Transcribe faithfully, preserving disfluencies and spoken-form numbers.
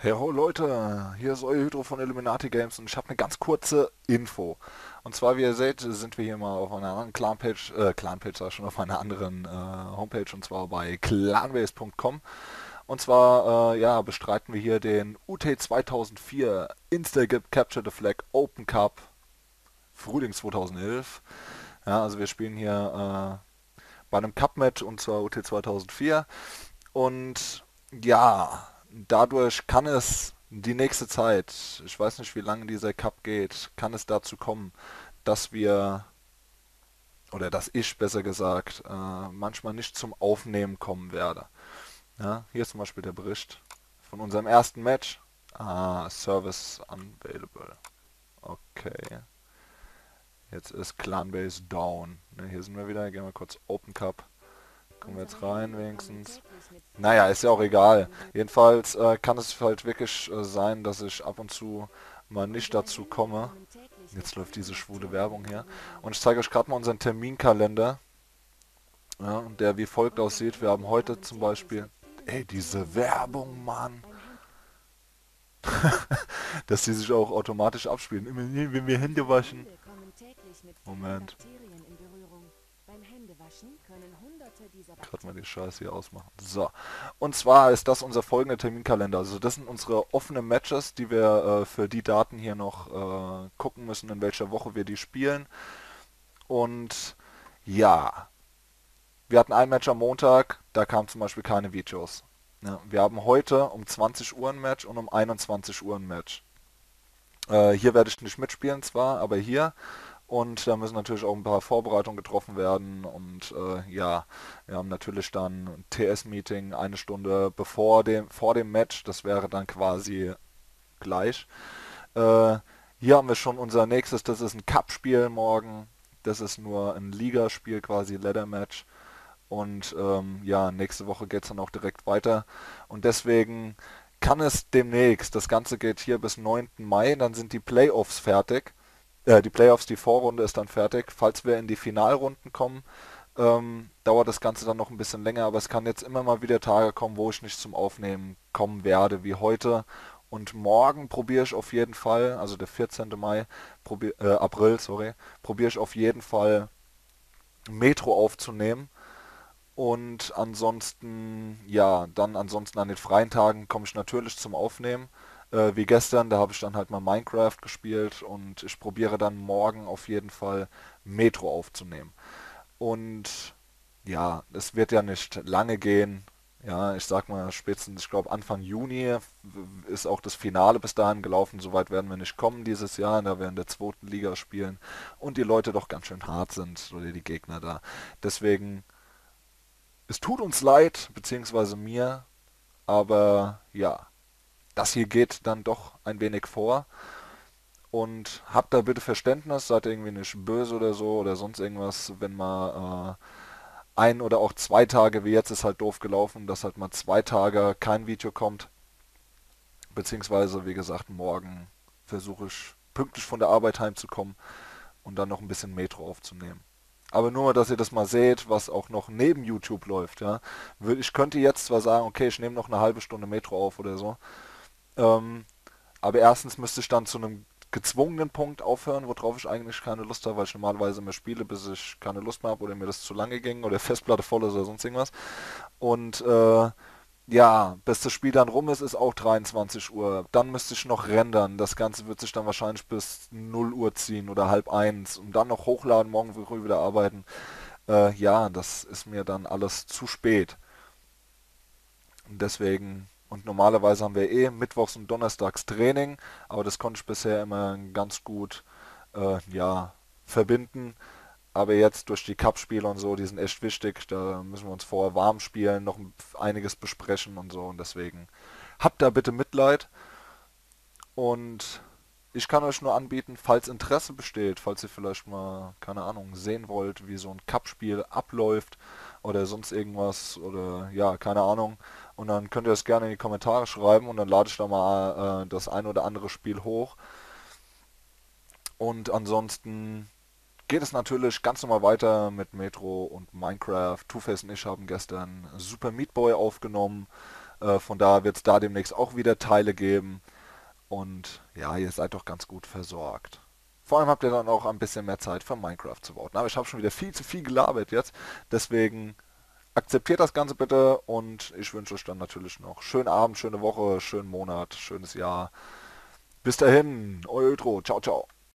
Hey ho Leute, hier ist euer Hydro von Illuminati Games und ich habe eine ganz kurze Info. Und zwar, wie ihr seht, sind wir hier mal auf einer anderen Clan-Page, äh, Clan-Page sag ich schon, auf einer anderen äh, Homepage, und zwar bei clanbase punkt com. Und zwar, äh, ja, bestreiten wir hier den U T zweitausendvier Instagip Capture the Flag Open Cup Frühling zweitausendelf. Ja, also wir spielen hier äh, bei einem Cup-Match, und zwar U T zweitausendvier. Und ja, dadurch kann es die nächste Zeit, ich weiß nicht, wie lange dieser Cup geht, kann es dazu kommen, dass wir, oder dass ich besser gesagt, äh, manchmal nicht zum Aufnehmen kommen werde. Ja, hier ist zum Beispiel der Bericht von unserem ersten Match. Ah, Service unavailable. Okay. Jetzt ist Clanbase down. Ne, hier sind wir wieder. Gehen wir kurz Open Cup. Kommen wir Unsere jetzt rein Hände kommen wenigstens. täglich mit Naja, ist ja auch Fiebertropfen egal. in Berührung. Jedenfalls äh, kann es halt wirklich äh, sein, dass ich ab und zu mal nicht Unsere dazu Hände komme. kommen täglich mit Jetzt läuft diese schwule Fiebertropfen Werbung in hier. Berührung. Und ich zeige euch gerade mal unseren Terminkalender, ja, der wie folgt Unsere aussieht. Wir haben Hände heute kommen zum täglich Beispiel, mit ey, diese Fiebertropfen in Werbung, Berührung. Mann, Beim Hände dass die sich auch automatisch abspielen. Immer hier, wenn wir Hände Unsere waschen. Hände kommen täglich mit vielen Moment, Bakterien in Berührung. Beim Händewaschen können hunderte dieser gerade mal die Bakterien. Scheiße hier ausmachen. So. Und zwar ist das unser folgender Terminkalender. Also das sind unsere offenen Matches, die wir äh, für die Daten hier noch äh, gucken müssen, in welcher Woche wir die spielen. Und ja, wir hatten ein Match am Montag, da kamen zum Beispiel keine Videos. Ja, wir haben heute um zwanzig Uhr ein Match und um einundzwanzig Uhr ein Match. Äh, hier werde ich nicht mitspielen zwar, aber hier. Und da müssen natürlich auch ein paar Vorbereitungen getroffen werden. Und äh, ja, wir haben natürlich dann ein T S-Meeting eine Stunde bevor dem, vor dem Match. Das wäre dann quasi gleich. Äh, hier haben wir schon unser nächstes, das ist ein Cup-Spiel morgen. Das ist nur ein Ligaspiel, quasi Ladder-Match. Und ähm, ja, nächste Woche geht es dann auch direkt weiter. Und deswegen kann es demnächst, das Ganze geht hier bis neunten Mai, dann sind die Playoffs fertig. Äh, die Playoffs, die Vorrunde ist dann fertig. Falls wir in die Finalrunden kommen, ähm, dauert das Ganze dann noch ein bisschen länger, aber es kann jetzt immer mal wieder Tage kommen, wo ich nicht zum Aufnehmen kommen werde, wie heute. Und morgen probiere ich auf jeden Fall, also der vierzehnten Mai, probier, äh, April, sorry, probiere ich auf jeden Fall Metro aufzunehmen. Und ansonsten, ja, dann ansonsten an den freien Tagen komme ich natürlich zum Aufnehmen. Äh, wie gestern, da habe ich dann halt mal Minecraft gespielt, und ich probiere dann morgen auf jeden Fall Metro aufzunehmen. Und ja, es wird ja nicht lange gehen. Ja, ich sag mal spätestens, ich glaube Anfang Juni ist auch das Finale bis dahin gelaufen. Soweit werden wir nicht kommen dieses Jahr, da wir in der zweiten Liga spielen und die Leute doch ganz schön hart sind, oder die Gegner da. Deswegen, es tut uns leid, beziehungsweise mir, aber ja, das hier geht dann doch ein wenig vor. Und habt da bitte Verständnis, seid irgendwie nicht böse oder so oder sonst irgendwas, wenn mal äh, ein oder auch zwei Tage, wie jetzt ist halt doof gelaufen, dass halt mal zwei Tage kein Video kommt. Beziehungsweise, wie gesagt, morgen versuche ich pünktlich von der Arbeit heimzukommen und dann noch ein bisschen Metro aufzunehmen. Aber nur, dass ihr das mal seht, was auch noch neben YouTube läuft, ja. Ich könnte jetzt zwar sagen, okay, ich nehme noch eine halbe Stunde Metro auf oder so, ähm, aber erstens müsste ich dann zu einem gezwungenen Punkt aufhören, worauf ich eigentlich keine Lust habe, weil ich normalerweise immer spiele, bis ich keine Lust mehr habe oder mir das zu lange ging oder Festplatte voll ist oder sonst irgendwas. Und äh, ja, bis das Spiel dann rum ist, ist auch dreiundzwanzig Uhr. Dann müsste ich noch rendern. Das Ganze wird sich dann wahrscheinlich bis null Uhr ziehen oder halb eins. Und dann noch hochladen, morgen früh wieder arbeiten. Äh, ja, das ist mir dann alles zu spät. Und deswegen, und normalerweise haben wir eh mittwochs und donnerstags Training, aber das konnte ich bisher immer ganz gut, äh, ja, verbinden. Aber jetzt durch die Cup-Spiele und so, die sind echt wichtig. Da müssen wir uns vorher warm spielen, noch einiges besprechen und so. Und deswegen habt da bitte Mitleid. Und ich kann euch nur anbieten, falls Interesse besteht, falls ihr vielleicht mal, keine Ahnung, sehen wollt, wie so ein Cup-Spiel abläuft oder sonst irgendwas oder ja, keine Ahnung. Und dann könnt ihr es gerne in die Kommentare schreiben, und dann lade ich da mal äh, das ein oder andere Spiel hoch. Und ansonsten geht es natürlich ganz normal weiter mit Metro und Minecraft. Two-Face und ich haben gestern Super Meat Boy aufgenommen. Äh, von daher wird es da demnächst auch wieder Teile geben. Und ja, ihr seid doch ganz gut versorgt. Vor allem habt ihr dann auch ein bisschen mehr Zeit für Minecraft zu warten. Aber ich habe schon wieder viel zu viel gelabert jetzt. Deswegen akzeptiert das Ganze bitte und ich wünsche euch dann natürlich noch schönen Abend, schöne Woche, schönen Monat, schönes Jahr. Bis dahin, euer Ultro. Ciao, ciao.